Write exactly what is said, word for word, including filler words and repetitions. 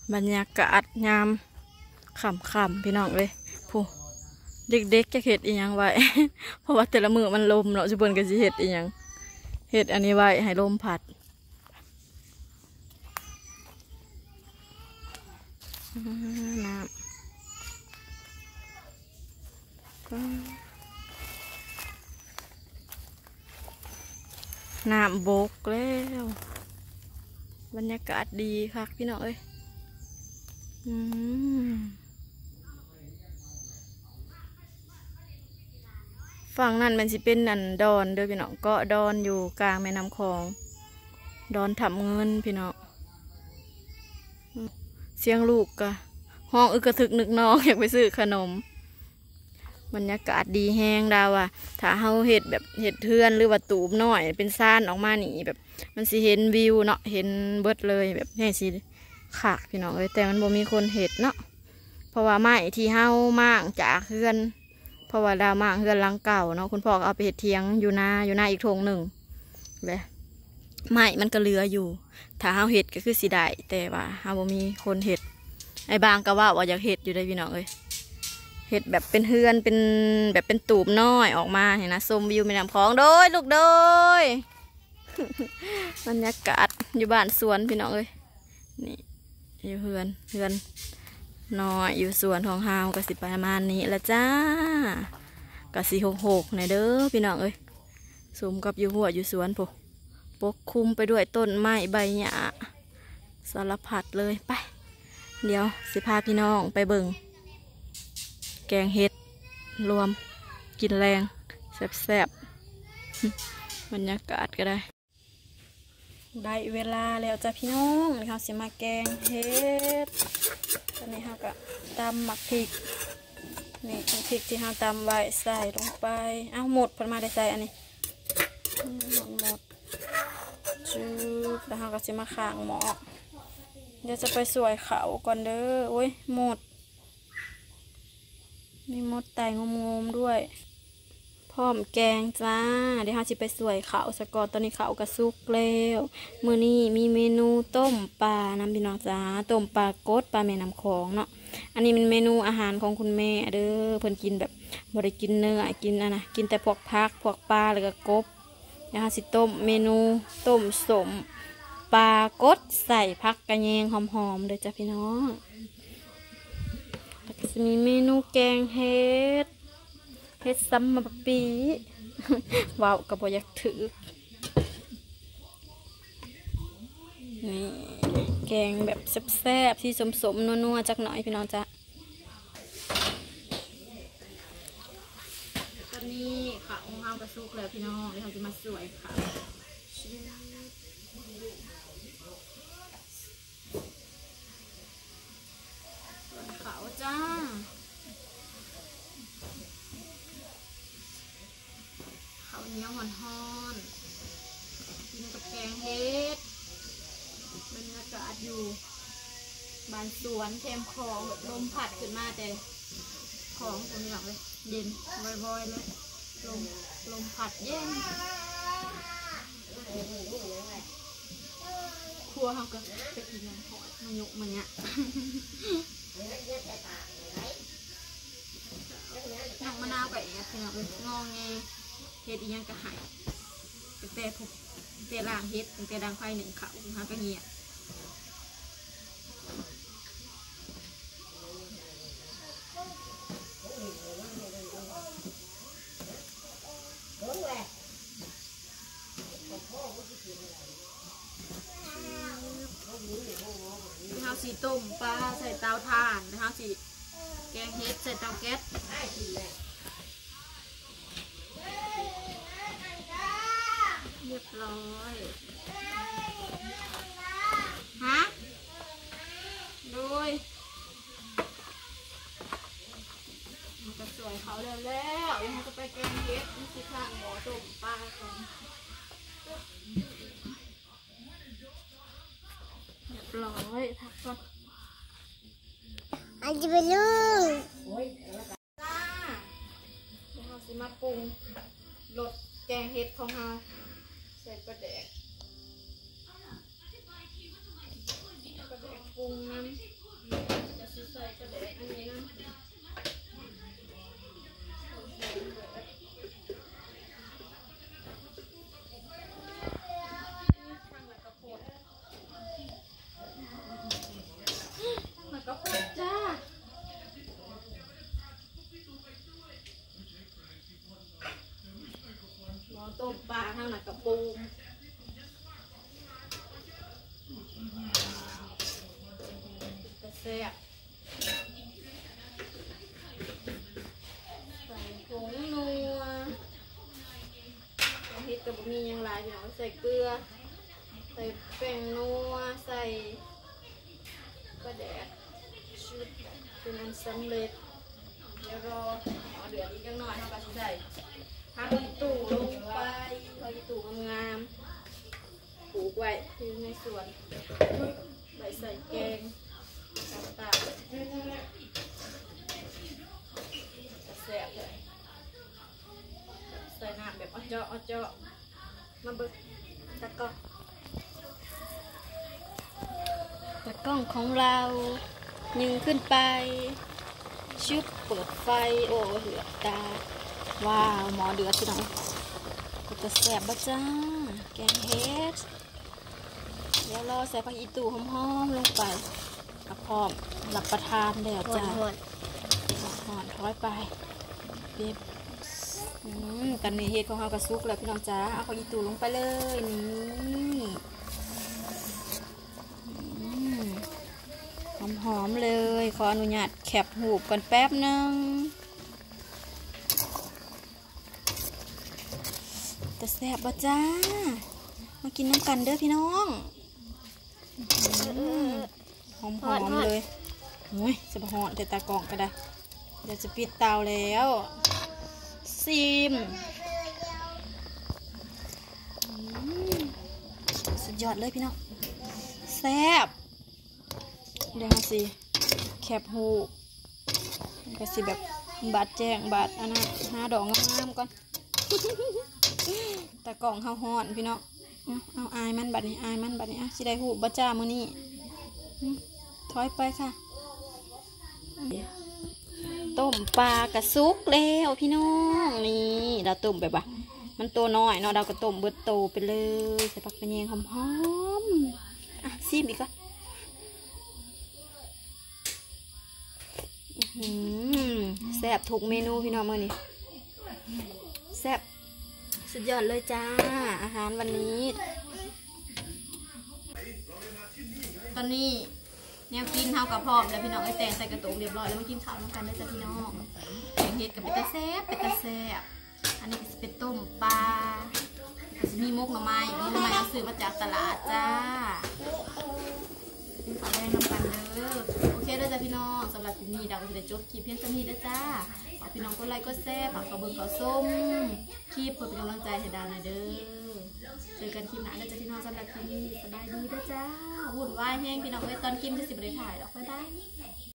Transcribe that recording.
บรรยากาศยามค่ำๆพี่น้องเลยผู้เด็กๆจะเห็ดอีหยังไว้ เพราะว่าแต่ละมือมันลมเนาะจุบนก็จะเห็ดอีหยังเห็ดอันนี้ไว้ให้ลมพัดน้ำน้ำบกแล้วบรรยากาศดีค่ะพี่น้องเอ้ยฝั่งนั้นมันสิเป็นนันดอนเด้อพี่น้องเกาะดอนอยู่กลางแม่น้ำคลองดอนทำเงินพี่น้องเสียงลูกกะห้องอึกกระทึกนึกน้องอยากไปซื้อขนมบรรยากาศดีแห้งดาวอ่ะถ้าเฮาเห็ดแบบเห็ดเทือนหรือว่าตูบน้อยเป็นซ่านออกมาหนีแบบมันสิเห็นวิวเนาะเห็นเบิดเลยแบบแห่สิขากพี่น้องเอ้ยแต่มันบ่มีคนเห็ดเนาะเพราะว่าไม้ที่เฮามากจากเฮือนเพราะว่าดาวมากเฮือนหลังเก่าเนาะคุณพ่อเอาไปเห็ดเทียงอยู่นาอยู่นาอีกทงหนึ่งเลยไม้มันก็เหลืออยู่ถ้าเฮาเห็ดก็คือสิได้แต่ว่าเฮาบ่มีคนเห็ดไอ้บางก็ว่าว่าอยากเห็ดอยู่ได้พี่น้องเอ้ยเห็ดแบบเป็นเฮือนเป็นแบบเป็นตูบน้อยออกมาเห็นนะชมวิวแม่น้ำคลองโดยลูกโดย บรรยากาศอยู่บ้านสวนพี่น้องเอ้ยนี่อยู่เฮือนเฮือนน้อยอยู่สวนของเฮาก็สิประมาณนี้ละจ้าก็สีหกหกในเด้อพี่น้องเอ้ยสมกับอยู่หัวอยู่สวนพวกปกคลุมไปด้วยต้นไม้ใบหญ้าสารพัดเลยไปเดี๋ยวสิพาพี่น้องไปเบิ่งแกงเห็ดรวมกินแรงแซ่บๆ บรรยากาศก็ได้ได้เวลาแล้วจ้ะพี่น้องนี่เขาสิมาแกงเห็ดตอนนี้เขาก็ตำหมักพริกนี่พริกที่เขาตำไว้ใส่ลงไปเอาหมดพอมาได้ใส่อันนี้หมดหมดจืดแล้วเขาก็สิมาข้างหม้อเดี๋ยวจะไปสวยเขาก่อนเด้อโอ้ยหมดมีมดไตงมๆด้วยพร้อมแกงจ้าเดี๋ยวเราจะไปสวยเขาสกอตตอนนี้เขากระซุกแล้วมื้อนี้มีเมนูต้มปลาน้ำพี่น้องจ้าต้มปลากดปลาแม่น้ำคลองเนาะอันนี้เป็นเมนูอาหารของคุณแม่เด้อเพิ่นกินแบบบ่ได้กินเนื้อกินอะนะกินแต่พวกผักพวกปลาแล้วก็กบเดี๋ยวเราสิต้มเมนูต้มสมปลากดใส่ผักกระเยงหอมๆเลยจ้าพี่น้องแล้วก็จะมีเมนูแกงเห็ดเฮ็ดซัมมาปีว้าวกับบอยากถือนี่แกงแบบแซ่บๆที่สมๆนัวๆจักหน่อยพี่น้องจ้ะตอนนี้ข้าวของเรากระซุกแล้วพี่น้องเดี๋ยวเราจะมาสวยค่ะข้าวจ้าเหนียวหอนหอนกินกับแกงเห็ดบรรยากาศอยู่บ้านสวนแคมคลองแบบลมพัดขึ้นมาแต่ของตรงนี้แบบเลยเย็นบ่อยๆเลยลมลมพัดเย็นครัวเขาก็จะกินน้ำหอดมันยุกมันเนี้ยน้ำมะนาวกับเนี้ยคือแบบงอแงเฮ็ดอีหยังกระหายตั้งแต่ผมตั้งแต่ล่างเฮ็ดตั้งแต่ดังไฟหนึ่งเขาหากระเงียที่เขาสีต้มปลาใส่เตาถ่านนะคะสีแกงเฮ็ดใส่เตาแก๊สเรียบร้อยฮะโดยมันจะสวยเขาแล้วแล้วยังจะไปแกงเห็ดนี่คือข้างหม้อต้มปลาก่อนเรียบร้อยทักก่อนอันจะไปลูกจ้าเราสิมาปรุงรสแกงเห็ดของเราใส่ปลาแดกปลาแดกปรุงน้ำแซ่บใส่ผงนัวเฮ็ดกับบะหมี่ยังหลายอยู่เนาะใส่เกลือใส่แป้งนัวใส่กระแดกชุดเป็นอันสำเร็จเดี๋ยวรอเอาเดือดอีกจังหน่อยเท่ากับใส่ผักอีตู่ลงไปผักอีตู่งามๆปลูกไว้ที่ในสวนใส่ใส่แกงต่างๆแซ่บเลยใส่น้ำแบบอ้อเจาะอ้อเจาะมาเบิกตะกร้องตะกร้องของเรายิงขึ้นไปชึบเปิดไฟโอ้เหลือตาว้าวหมอเดือดที่ไหนก็จะแซ่บบ้าจ้าแกงเฮ็ดเดี๋ยวรอใส่ผักอีตู่หอมๆลงไปพร้อมรับประทานแล้วจ้าหอนหอนถอยไปเบบตอนนี้เฮ็ดของเรากระซุกแล้วพี่น้องจ้าเอาผักอีตู่ลงไปเลยนี่หอมๆเลยขออนุญาตแคบหูบก่อนแป๊บนึงจะแซ่บบ่จ้ามากินน้ำกันเด้อพี่น้องหอมๆเลยโอ้ยจะบะหอนแต่ตากล่องก็ได้เดี๋ยวจะปิดเตาแล้วซิมสุดยอดเลยพี่น้องแซ่บเดี๋ยวสิแคบหูก็สิแบบบาดแจ้งบาดอันนั้นหาดอกงามๆก่อนตากล่องข้าวหอนพี่น้องเอาอายมันบัดนี้อายมันบัดนี้อ่ะสิได้หูบัจ้ามือนี่ถอยไปค่ะต้มปลากระซุกแล้วพี่น้องนี่เราต้มแบบว่ามันตัวน้อยเนาะเราก็ต้มเบิดโตไปเลยใส่ผักกระเนียงหอมๆอ่ะซิมอีกก่อนแซ่บทุกเมนูพี่น้องมือนี่แซ่บสุดยอดเลยจ้าอาหารวันนี้ตอนนี้แนวกินเท่ากับพร้อมแล้วพี่น้องไอ้แตงใส่กระตุกเรียบร้อยแล้วมากินข้าวน้ำกันได้จ้ะพี่น้องแกงเห็ดกับเป็ดตะแซ่บเป็ดตะแซ่บอันนี้เป็นต้มปลามีมุกหน่อไม้มุกหน่อไม้เอาซื้อมาจากตลาดจ้าขอแรงน้ำกันเด้อโอเคเด้อจ้ะพี่น้องสำหรับคลิปนี้ดาวก็จะจบคลิปเพียงเท่านี้เด้อจ้าฝากพี่น้องกดไลค์กดแชร์ฝากกระเบื้องกระส้มคลิปเพื่อเป็นกำลังใจให้ดาวหน่อยเด้อเจอกันคลิปหน้าเด้อจ้ะพี่น้องสำหรับคลิปนี้สบายดีเด้อจ้าวุ่นวายแห้งพี่น้องเอ้ยตอนกินก็สิบได้ถ่ายหรอกบ๊ายบาย